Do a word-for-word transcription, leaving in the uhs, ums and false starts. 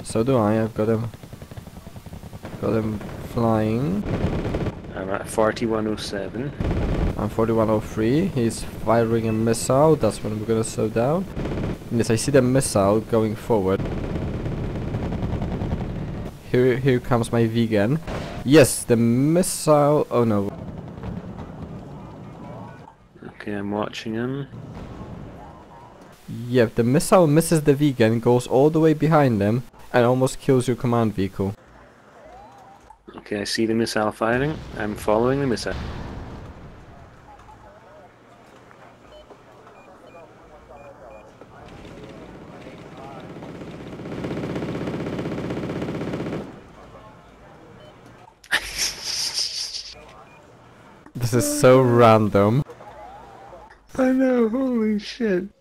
So do I. I've got him. Got him flying. I'm at forty-one oh seven. I'm forty-one oh three. He's firing a missile. That's when we're gonna slow down. Yes, I see the missile going forward. Here, here comes my vegan. Yes, the missile. Oh no. Okay, I'm watching him. Yeah, the missile misses the vegan, goes all the way behind them, and almost kills your command vehicle. Okay, I see the missile firing. I'm following the missile. This is so random. I know, holy shit.